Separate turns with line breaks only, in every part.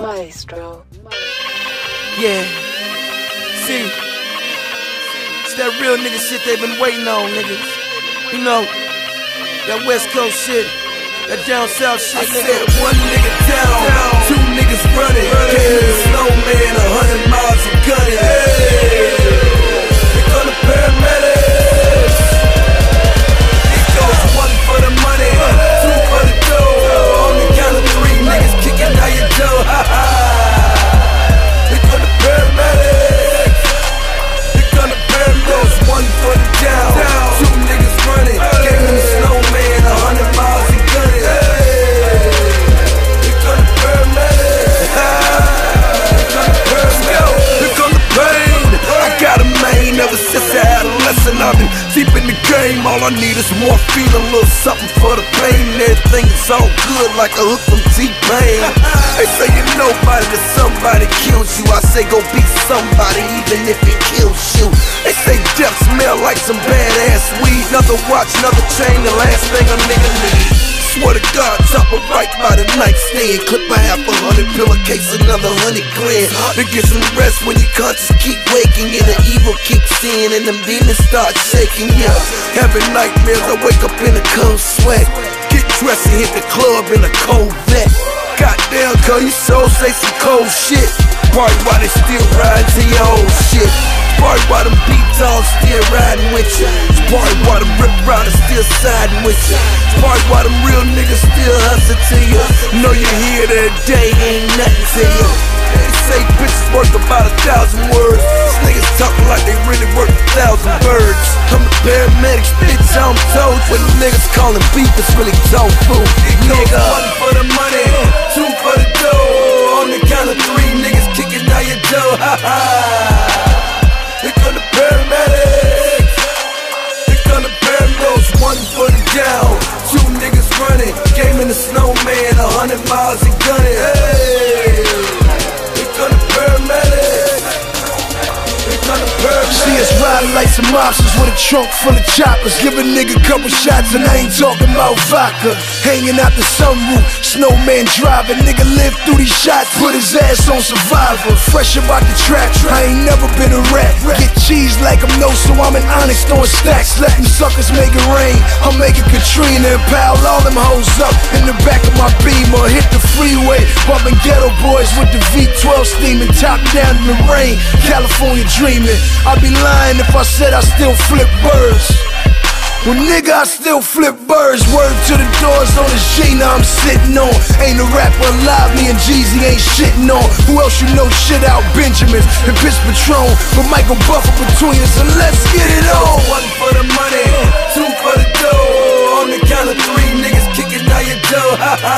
Maestro.
Yeah. See, it's that real nigga shit they been waiting on, niggas. You know, that West Coast shit, that down south shit.
I said one nigga down, two niggas running. Came in the snowman, 100 miles of gunning. Hey, here come the paramedics. It goes one for the money, two for the dough. On the count of three, niggas kicking out your dough. Ha ha. Here come the paramedics. Here come the paramedics. One for the down, two niggas running. Came in the snowman, 100 miles of gunning. Ever since adolescent, I've been deep in the game. All I need is morphine, a little something for the pain. Everything is all good like a hook from T-Pain. They say you nobody till somebody kills you. I say go be somebody even if it kills you. They say death smell like some badass weed. Another watch, another chain, the last thing a nigga needs. Swear to God, top it right by the nightstand. Clip a half 100, pillowcase another 100 grand. To get some rest when your conscience keep waking. Yeah, the evil kicks in and them demons start shaking. Yeah, having nightmares, I wake up in a cold sweat. Get dressed and hit the club in a cold vet. Goddamn, cuz you so say some cold shit. Probably why they still riding to your old shit. Probably why them beat dogs still riding with you. It's probably why them rip riders still siding with you. It's probably why them real niggas still hustle to you. Know you hear that day ain't nothing to you. They say bitches worth about 1,000 words. These niggas talking like they really worth 1,000 birds. I'm the paramedics, bitch, I'm told. When the niggas calling beef, it's really tofu. Nigga, one for the money, two for the dough. On the count of three, niggas kicking out your dough. Ha ha. Here come the paramedics. Here come the paramedics. One for the down, two niggas running. Game in the snowman, 100 miles of gunning. Hey, here come the paramedics. Here come the paramedics.
See us riding like some mobsters with a trunk full of choppers. Give a nigga couple shots and I ain't talking about vodka. Hanging out the sunroof, snowman driving. Nigga lived through these shots, put his ass on Survivor. Fresh about the trap, I ain't never been a rat. Get cheese like I'm no, so I'm an honest on stacks. Let them suckers make it rain, I'll make it Katrina and pile all them hoes up in the back of my Beamer. Hit the freeway, bumping Ghetto Boys with the V12 steaming, top down in the rain. California dreaming, I'd be lying if I said I still flip birds. Well, nigga, I still flip birds. Word to the doors on the Gina I'm sitting on. Ain't a rapper alive, me and Jeezy ain't shitting on. Who else you know shit out? Benjamins and Piss Patron. But Michael Buffer between us, and let's get it on.
One for the money, two for the dough. On the count of three, niggas kicking out your dough. Ha ha.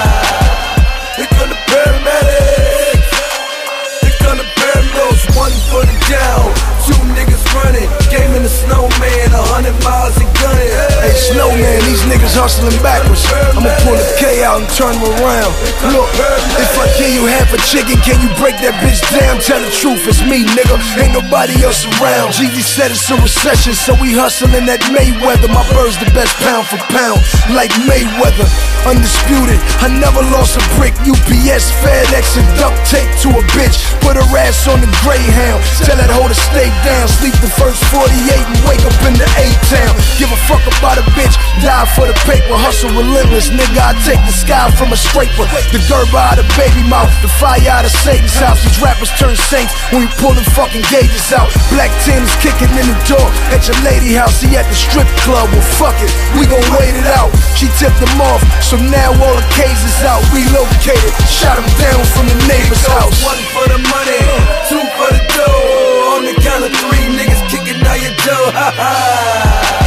Here come the paramedics. Here come the paramedics. One for the down, two niggas running. Game in the snowman, 100 miles of gunning.
Hey, snowman, these niggas hustling backwards. I'ma pull the K out and turn them around. Look, if I give you half a chicken, can you break that bitch down? Tell the truth, it's me, nigga. Ain't nobody else around. Jeezy said it's a recession, so we hustling at Mayweather. My bird's the best pound for pound, like Mayweather. Undisputed, I never lost a brick. UPS, FedEx, and duct tape to a bitch. Put her ass on the Greyhound. Tell that hoe to stay down. Sleep the first 48 and wake up in the A-town. Give a fuck about a bitch, die for the paper. Hustle relentless, nigga, I take the sky from a scraper. The Gerber out of baby mouth, the fire out of Satan's house. These rappers turn saints when we pull them fucking gauges out. Black Tim's kicking in the door at your lady house. He at the strip club, well fuck it, we gon' wait it out. She tipped him off, so now all the cases out. Relocated, shot him down from the neighbor's house.
One for the money, two for the dough. On the count of three, niggas kicking out your dough. Ha ha.